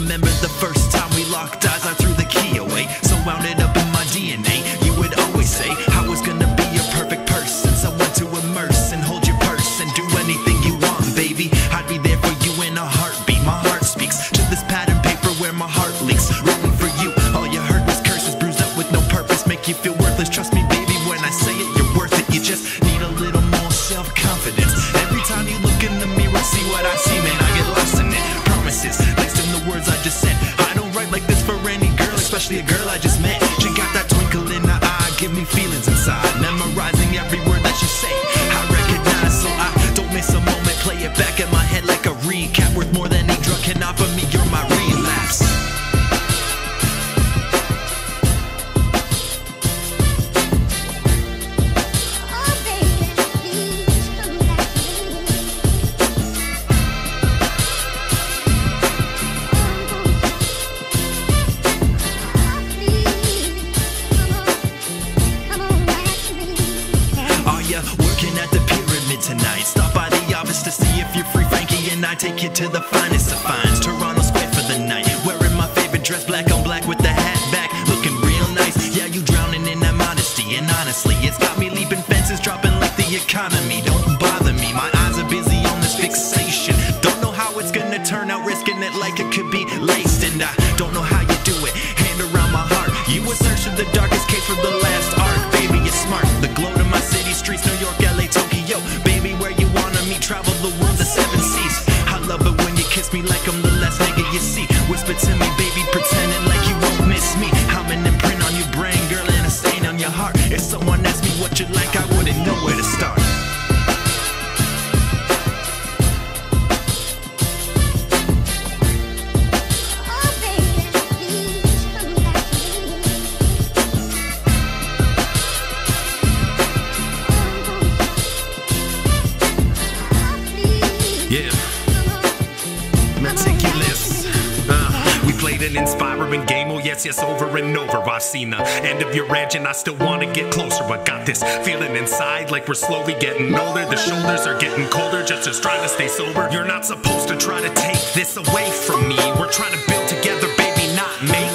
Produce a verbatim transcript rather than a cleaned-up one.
remember the first time we locked eyes, I threw the key away. So wound it up in my D N A. You would always say I was gonna be your perfect person, someone to immerse and hold your purse and do anything you want, baby. I'd be there for you in a heartbeat. My heart speaks to this pad and paper where my heart leaks. Rolling for you, all you heard was curses, bruised up with no purpose, make you feel worthless. Trust me, baby, when I say it, you're worth it. You just need a little more self-confidence. Every time you look in the mirror, see what I see, man, I get lost in it. Promises, laced in the words I just said. I don't write like this for any girl, especially a girl I just met. She got that twinkle in her eye, give me feelings inside. Memorizing every word that you say, I recognize, so I don't miss a moment. Play it back in my head like a recap, worth more than a drug can offer me. You're my relapse. Working at the pyramid tonight. Stop by the office to see if you're free, Frankie, and I take you to the finest of finds. Toronto Square for the night. Wearing my favorite dress, black on black with the hat back, looking real nice. Yeah, you drowning in that modesty, and honestly, it's got me leaping fences, dropping like the economy. Don't bother me, my eyes are busy on this fixation. Don't know how it's gonna turn out, risking it like it could be laced, and I don't know how you do it. Hand around my heart, you would search for the darkest case for the last arc. Baby, you're smart. The glow to my city streets, New York, L A, Tokyo. Baby, where you wanna meet, travel the world, the seven seas. I love it when you kiss me like I'm the last nigga you see. Whisper to me, baby, pretending like you won't miss me. I'm an imprint on your brain, girl, and a stain on your heart. If someone asked me what you like, I wouldn't know where to start. Yeah, Matticulous. Uh, we played an inspiring game, oh yes, yes, over and over. I've seen the end of your edge and I still want to get closer, but got this feeling inside like we're slowly getting older. The shoulders are getting colder, just as trying to stay sober. You're not supposed to try to take this away from me. We're trying to build together, baby, not make